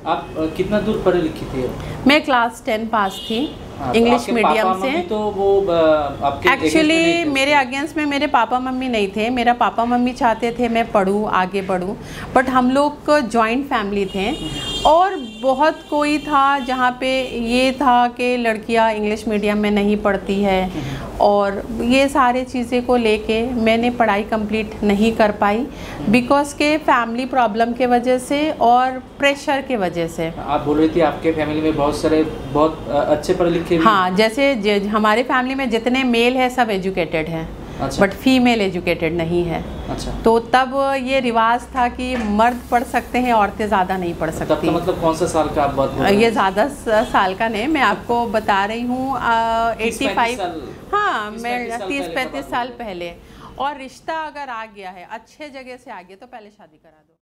आप कितना दूर पढ़े लिखी थी? मैं क्लास 10 पास थी इंग्लिश मीडियम से। तो वो आपके एक्चुअली मेरे अगेंस्ट में मेरे पापा मम्मी नहीं थे। मेरा पापा मम्मी चाहते थे मैं पढूं, आगे बढ़ूं, बट हम लोग जॉइंट फैमिली थे और बहुत कोई था जहाँ पे ये था कि लड़कियां इंग्लिश मीडियम में नहीं पढ़ती है और ये सारे चीज़ें को लेके मैंने पढ़ाई कंप्लीट नहीं कर पाई बिकॉज के फैमिली प्रॉब्लम के वजह से और प्रेशर के वजह से। आप बोल रही थी आपके फैमिली में बहुत अच्छे पढ़े लिखे भी? हाँ, जैसे हमारे फैमिली में जितने मेल है सब एजुकेटेड हैं। अच्छा। बट फीमेल एजुकेटेड नहीं है। अच्छा। तो तब ये रिवाज था कि मर्द पढ़ सकते हैं, औरतें ज़्यादा नहीं पढ़ सकती। तब का मतलब कौन सा साल का आप बात कर रहे हैं? ये ज़्यादा साल का नहीं, मैं आपको बता रही हूँ 85। हाँ, मैं 30-35 साल पहले। और रिश्ता अगर आ गया है, अच्छे जगह से आ गया तो पहले शादी करा दो।